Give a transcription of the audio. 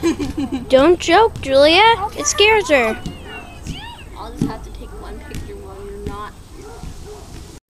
Don't joke, Julia. It scares her. I'll just have to take one picture while you're not.